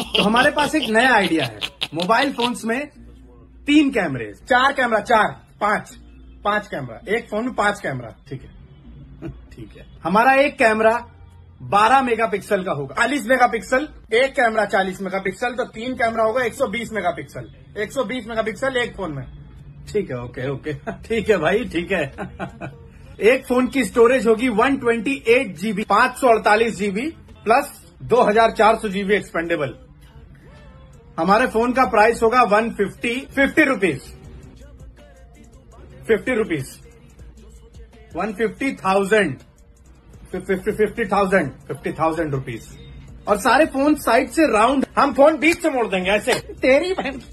तो हमारे पास एक नया आइडिया है। मोबाइल फोन्स में 3 कैमरे, 4 कैमरा, 5 कैमरा, एक फोन में 5 कैमरा। ठीक है ठीक है। हमारा एक कैमरा 12 मेगापिक्सल का होगा, 40 मेगापिक्सल, एक कैमरा 40 मेगापिक्सल, तो 3 कैमरा होगा 120 मेगापिक्सल, 120 मेगापिक्सल एक फोन में। ठीक है, ओके ओके ठीक है भाई, ठीक है एक फोन की स्टोरेज होगी 128 GB, 548 GB plus 2400 GB expandable. हमारे फोन का प्राइस होगा 50 रुपीज 50,000 रुपीज। और सारे फोन साइड से राउंड, हम फोन बीच से मोड़ देंगे ऐसे। तेरी बहन